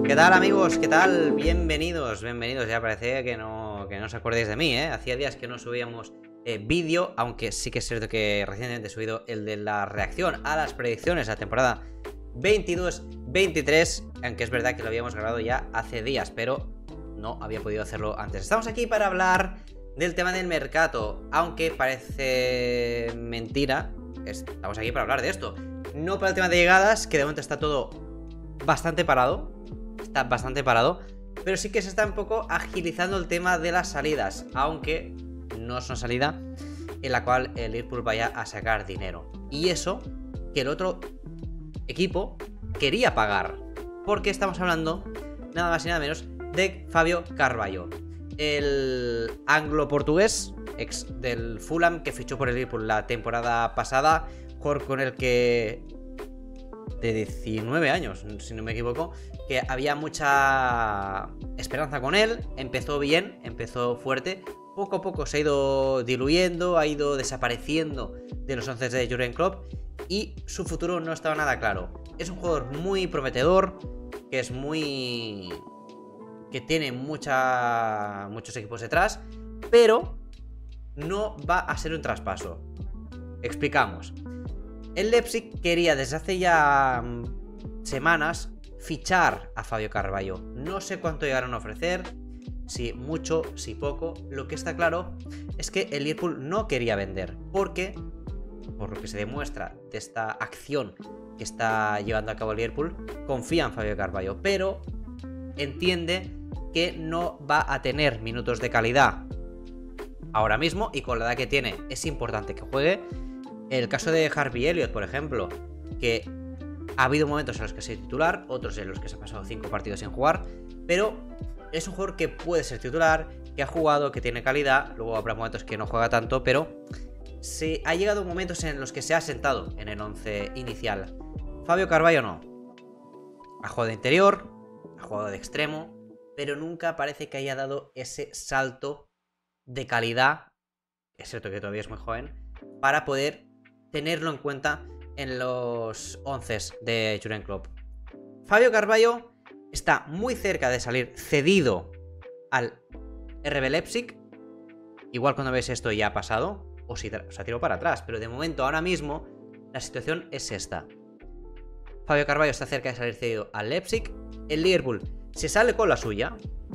¿Qué tal, amigos? ¿Qué tal? Bienvenidos. Ya parece que no os acordéis de mí, ¿eh? Hacía días que no subíamos vídeo, aunque sí que es cierto que recientemente he subido el de la reacción a las predicciones a la temporada 22-23, aunque es verdad que lo habíamos grabado ya hace días, pero no había podido hacerlo antes. Estamos aquí para hablar del tema del mercado, aunque parece mentira, estamos aquí para hablar de esto. No para el tema de llegadas, que de momento está todo bastante parado. Está bastante parado, pero sí que se está un poco agilizando el tema de las salidas, aunque no es una salida en la cual el Liverpool vaya a sacar dinero. Y eso que el otro equipo quería pagar, porque estamos hablando nada más y nada menos de Fabio Carvalho, el anglo-portugués, ex del Fulham, que fichó por el Liverpool la temporada pasada, jugador con el que de 19 años, si no me equivoco, que había mucha esperanza con él. Empezó bien, empezó fuerte, poco a poco se ha ido diluyendo, ha ido desapareciendo de los 11 de Jürgen Klopp y su futuro no estaba nada claro. Es un jugador muy prometedor, que tiene muchos equipos detrás, pero no va a ser un traspaso. Explicamos. El Leipzig quería desde hace ya semanas fichar a Fabio Carvalho. No sé cuánto llegaron a ofrecer, si mucho, si poco. Lo que está claro es que el Liverpool no quería vender, porque, por lo que se demuestra de esta acción que está llevando a cabo el Liverpool, confía en Fabio Carvalho, pero entiende que no va a tener minutos de calidad ahora mismo, y con la edad que tiene es importante que juegue. El caso de Harvey Elliott, por ejemplo, que ha habido momentos en los que ha sido titular, otros en los que se ha pasado 5 partidos sin jugar, pero es un jugador que puede ser titular, que ha jugado, que tiene calidad. Luego habrá momentos que no juega tanto, pero ha llegado momentos en los que se ha sentado en el 11 inicial. Fabio Carvalho no. Ha jugado de interior, ha jugado de extremo, pero nunca parece que haya dado ese salto de calidad, es cierto que todavía es muy joven, para poder tenerlo en cuenta en los 11 de Jürgen Klopp. Fabio Carvalho está muy cerca de salir cedido al RB Leipzig. Igual cuando veis esto ya ha pasado, o se ha tirado para atrás, pero de momento, ahora mismo, la situación es esta. Fabio Carvalho está cerca de salir cedido al Leipzig. El Liverpool se sale con la suya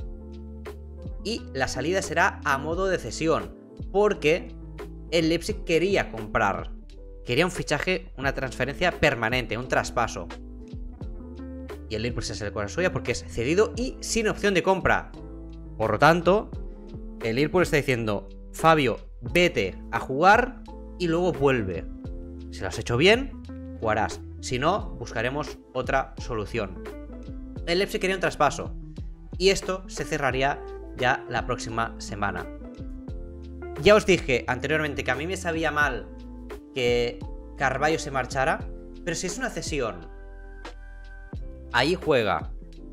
y la salida será a modo de cesión, porque el Leipzig quería comprar. Quería un fichaje, una transferencia permanente, un traspaso. Y el Liverpool se sale con la suya porque es cedido y sin opción de compra. Por lo tanto, el Liverpool está diciendo: Fabio, vete a jugar y luego vuelve. Si lo has hecho bien, jugarás. Si no, buscaremos otra solución. El Leipzig quería un traspaso y esto se cerraría ya la próxima semana. Ya os dije anteriormente que a mí me sabía mal que Carvalho se marchara, pero si es una cesión, ahí juega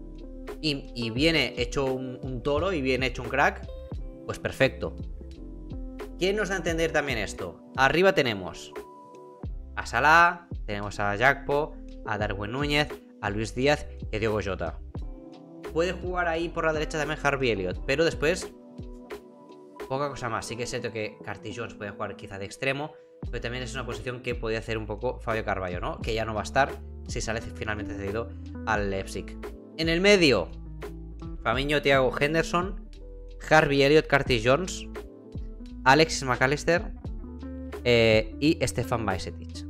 y viene hecho un toro y viene hecho un crack, pues perfecto. ¿Quién nos da a entender también esto? Arriba tenemos a Salah, tenemos a Gakpo, a Darwin Núñez, a Luis Díaz y a Diogo Jota. Puede jugar ahí por la derecha también Harvey Elliott, pero después poca cosa más. Sí que es cierto que Curtis Jones puede jugar quizá de extremo, pero también es una posición que podría hacer un poco Fabio Carvalho, ¿no? Que ya no va a estar si sale finalmente cedido al Leipzig. En el medio, Fabinho, Thiago Henderson, Harvey Elliott, Curtis Jones, Alexis McAllister y Stefan Bajcetic.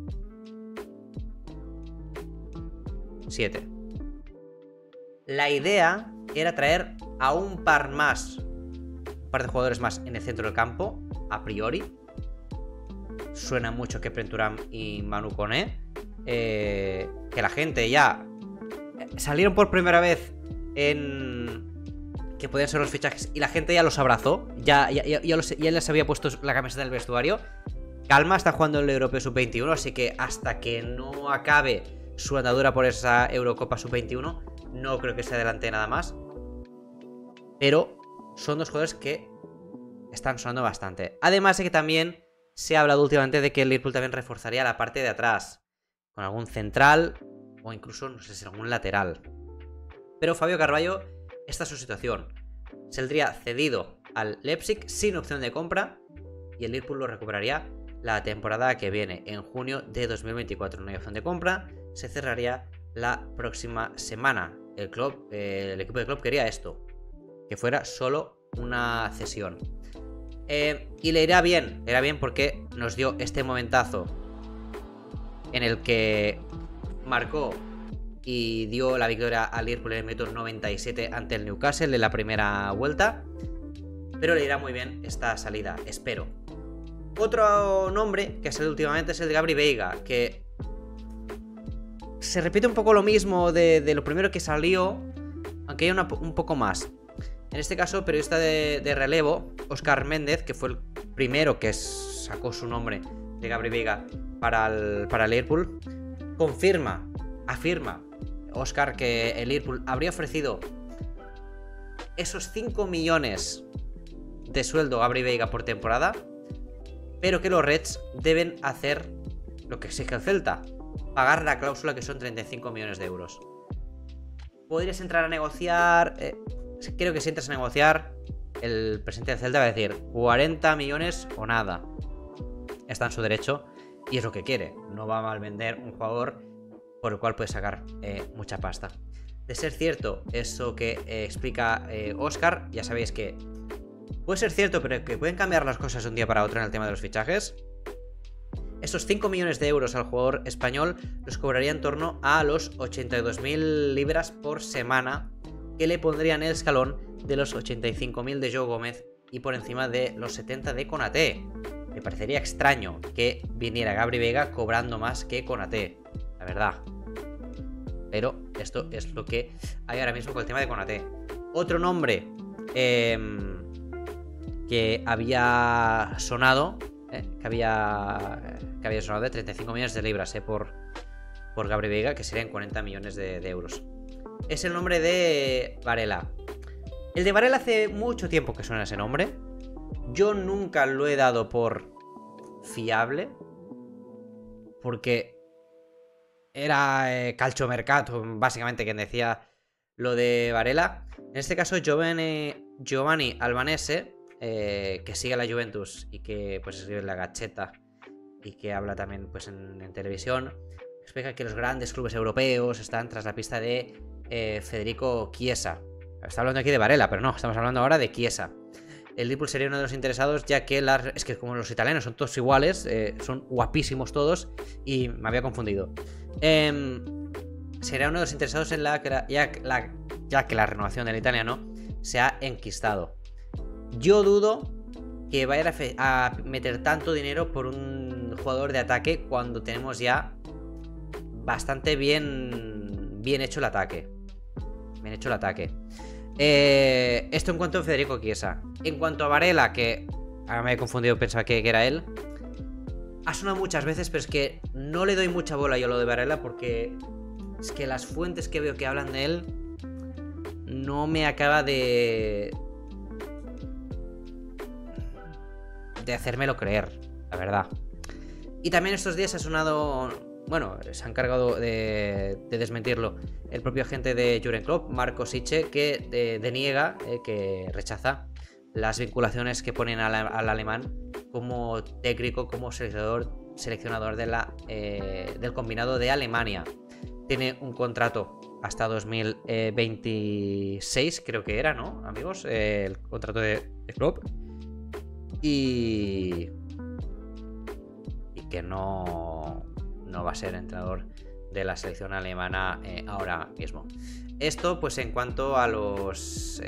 7. La idea era traer a un par de jugadores más en el centro del campo, a priori. Suena mucho que Prenturam y Manu Koné, que la gente ya salieron por primera vez en que podían ser los fichajes y la gente ya los abrazó, ya les había puesto la camiseta del vestuario. Calma, está jugando el Europeo Sub-21, así que hasta que no acabe su andadura por esa Eurocopa Sub-21 no creo que se adelante nada más, pero son dos jugadores que están sonando bastante. Además de que también se ha hablado últimamente de que el Liverpool también reforzaría la parte de atrás, con algún central o incluso, no sé si algún lateral. Pero Fabio Carvalho, esta es su situación. Saldría cedido al Leipzig sin opción de compra y el Liverpool lo recuperaría la temporada que viene, en junio de 2024. No hay opción de compra, se cerraría la próxima semana. El equipo de Klopp quería esto, que fuera solo una cesión. Y le irá bien porque nos dio este momentazo en el que marcó y dio la victoria al Liverpool en el minuto 97 ante el Newcastle en la primera vuelta. Pero le irá muy bien esta salida, espero. Otro nombre que ha salido últimamente es el de Gabri Veiga, que se repite un poco lo mismo de lo primero que salió, aunque hay un poco más. En este caso, periodista de relevo, Óscar Méndez, que fue el primero que sacó su nombre de Gabri Veiga para el Liverpool, afirma Óscar que el Liverpool habría ofrecido esos 5 millones de sueldo a Gabri Veiga por temporada, pero que los Reds deben hacer lo que exige el Celta, pagar la cláusula, que son 35 millones de euros. Podrías entrar a negociar, creo que si entras a negociar, el presidente del Celta va a decir 40 millones o nada. Está en su derecho y es lo que quiere. No va a mal vender un jugador por el cual puede sacar mucha pasta. De ser cierto eso que explica Óscar, ya sabéis que puede ser cierto, pero que pueden cambiar las cosas de un día para otro en el tema de los fichajes. Esos 5 millones de euros al jugador español los cobraría en torno a los 82.000 libras por semana, que le pondrían el escalón de los 85.000 de Joe Gómez y por encima de los 70 de Konaté. Me parecería extraño que viniera Gabri Veiga cobrando más que Konaté, la verdad. Pero esto es lo que hay ahora mismo con el tema de Konaté. Otro nombre que había sonado, que había sonado de 35 millones de libras por Gabri Veiga, que serían 40 millones de euros. Es el nombre de Varela. El de Varela hace mucho tiempo que suena ese nombre. Yo nunca lo he dado por fiable, porque era calciomercato, básicamente, quien decía lo de Varela. En este caso, Giovanni Albanese, que sigue a la Juventus y que pues escribe en la Gazzetta y que habla también pues en televisión, explica que los grandes clubes europeos están tras la pista de Federico Chiesa. Está hablando aquí de Varela, pero no, estamos hablando ahora de Chiesa. El Liverpool sería uno de los interesados, ya que es que como los italianos son todos iguales, son guapísimos todos, y me había confundido. Sería uno de los interesados en ya que la renovación del italiano se ha enquistado. Yo dudo que vaya a meter tanto dinero por un jugador de ataque cuando tenemos ya bastante bien hecho el ataque. Esto en cuanto a Federico Chiesa. En cuanto a Varela, que ahora me he confundido, pensaba que era él. Ha sonado muchas veces, pero es que no le doy mucha bola yo a lo de Varela, porque es que las fuentes que veo que hablan de él no me acaba de hacérmelo creer, la verdad. Y también estos días ha sonado, bueno, se ha encargado de desmentirlo el propio agente de Jürgen Klopp, Marco Siche, que deniega, que rechaza las vinculaciones que ponen al alemán como técnico, como seleccionador del combinado de Alemania. Tiene un contrato hasta 2026, creo que era, ¿no, amigos? El contrato de Klopp. Y que no va a ser entrenador de la selección alemana ahora mismo. Esto pues en cuanto a los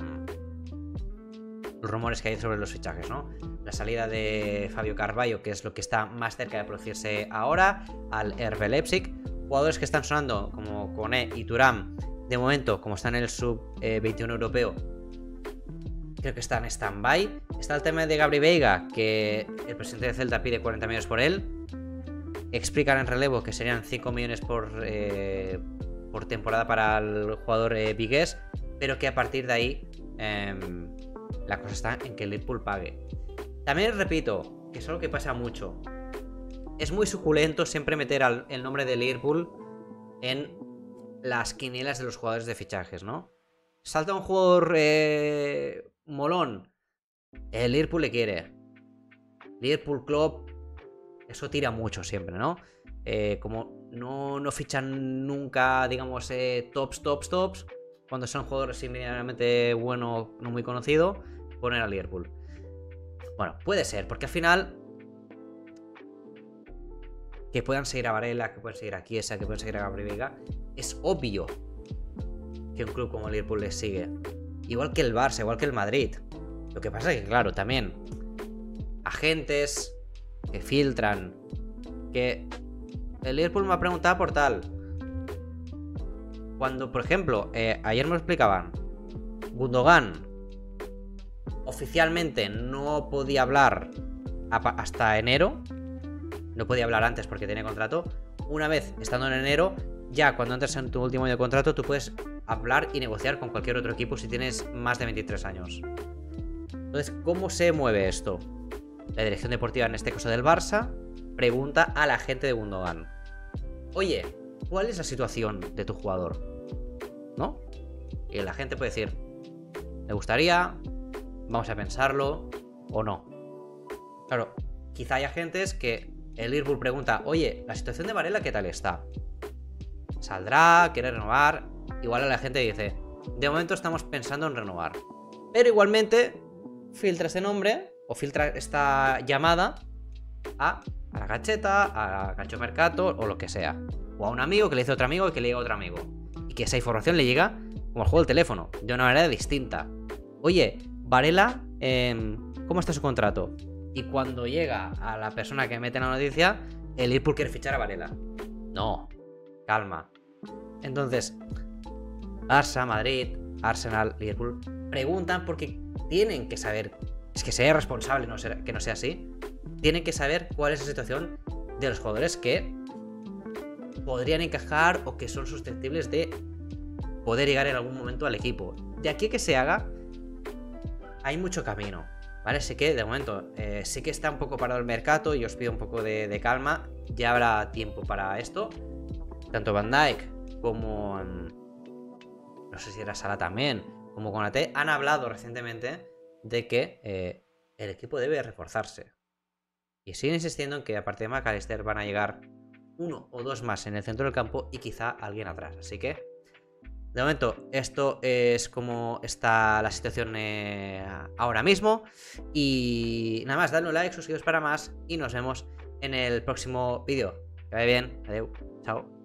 rumores que hay sobre los fichajes, ¿no? La salida de Fabio Carvalho, que es lo que está más cerca de producirse ahora, al RB Leipzig. Jugadores que están sonando como Koné y Thuram, de momento, como están en el sub-21 europeo, creo que está en stand-by. Está el tema de Gabri Veiga, que el presidente de Celta pide 40 millones por él. Explican en relevo que serían 5 millones por temporada para el jugador vigués, pero que a partir de ahí la cosa está en que el Liverpool pague. También repito, que es algo que pasa mucho. Es muy suculento siempre meter el nombre de Liverpool en las quinielas de los jugadores de fichajes, ¿no? Salta un jugador molón. El Liverpool le quiere. Liverpool Club, eso tira mucho siempre, ¿no? Como no fichan nunca, digamos, tops, cuando son jugadores inmediatamente bueno, no muy conocido, poner a Liverpool. Bueno, puede ser, porque al final que puedan seguir a Varela, que puedan seguir a Chiesa, que puedan seguir a Gabriel Veiga, es obvio que un club como Liverpool les sigue. Igual que el Barça, igual que el Madrid. Lo que pasa es que, claro, también agentes que filtran, que el Liverpool me ha preguntado por tal. Cuando, por ejemplo, ayer me lo explicaban, Gundogan oficialmente no podía hablar hasta enero. No podía hablar antes porque tenía contrato. Una vez estando en enero, ya cuando entres en tu último año de contrato, tú puedes hablar y negociar con cualquier otro equipo si tienes más de 23 años. Entonces, ¿cómo se mueve esto? La dirección deportiva, en este caso del Barça, pregunta a la gente de Gundogan: oye, ¿cuál es la situación de tu jugador? ¿No? Y la gente puede decir: ¿le gustaría? ¿Vamos a pensarlo? ¿O no? Claro, quizá haya agentes que el Liverpool pregunta: oye, ¿la situación de Varela qué tal está? ¿Saldrá? ¿Quiere renovar? Igual a la gente dice: de momento estamos pensando en renovar. Pero igualmente filtra ese nombre o filtra esta llamada a la Gacheta, a Gancho Mercato o lo que sea. O a un amigo que le dice a otro amigo y que le llega a otro amigo. Y que esa información le llega como al juego del teléfono, de una manera distinta. Oye, Varela, ¿cómo está su contrato? Y cuando llega a la persona que mete la noticia, el Liverpool quiere fichar a Varela. No, calma. Entonces, Barça, Madrid, Arsenal, Liverpool preguntan porque tienen que saber. Es que sea responsable que no sea así. Tienen que saber cuál es la situación de los jugadores que podrían encajar o que son susceptibles de poder llegar en algún momento al equipo. De aquí a que se haga, hay mucho camino, ¿vale? Sé que de momento sí que está un poco parado el mercado y os pido un poco de calma. Ya habrá tiempo para esto. Tanto Van Dijk como no sé si era Salah también, como Konaté, han hablado recientemente de que el equipo debe reforzarse. Y siguen insistiendo en que aparte de McAllister van a llegar uno o dos más en el centro del campo y quizá alguien atrás. Así que, de momento, esto es como está la situación ahora mismo. Y nada más, dadle un like, suscribiros para más y nos vemos en el próximo vídeo. Que vaya bien, adiós, chao.